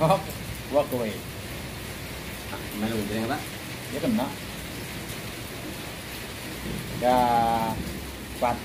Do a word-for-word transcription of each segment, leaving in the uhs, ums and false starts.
walk, walk away. Mana mungkin apa? Ya kena. Ya, pat.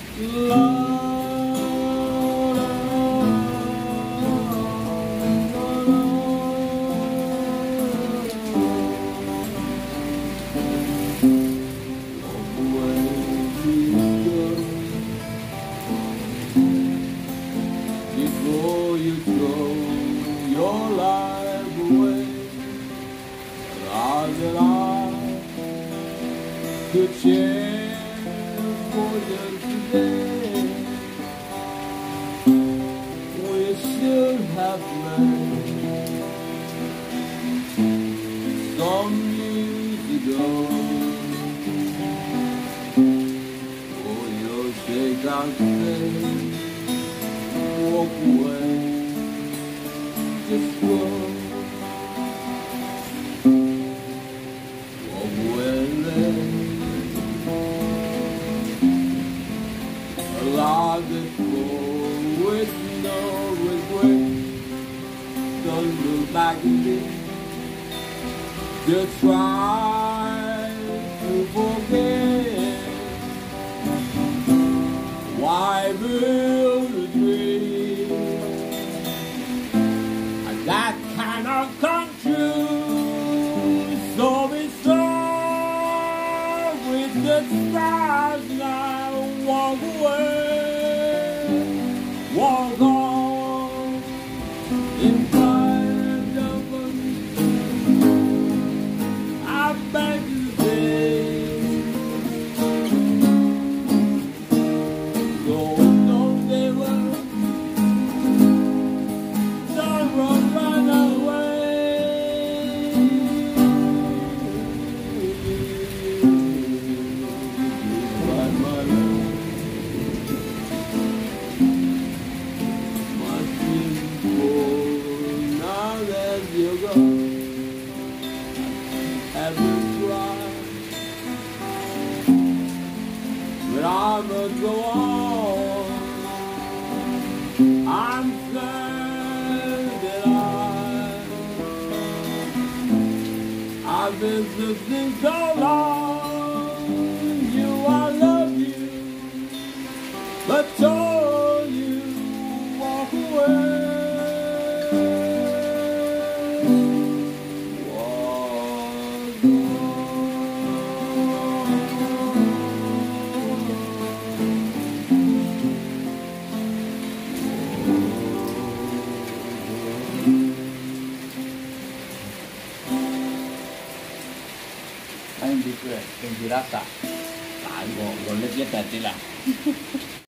Before you throw your life away, all that I could share for you today, we should have met some years ago. For your sake I'll say, walk away, just go. Walk away, allow it go with no regret. Don't look back again, just try to forget. Why build a dream that cannot come true? So be strong with the stars now. Walk away, walk on in front of us. I beg you, babe. You go, have you tried? But I must go on. I'm sad that I, I've been listening so long. You, I love you, but told you walk away. Anh đi cười, đừng gì đáp cả. Tại gọn gọn lên nhất là chỉ là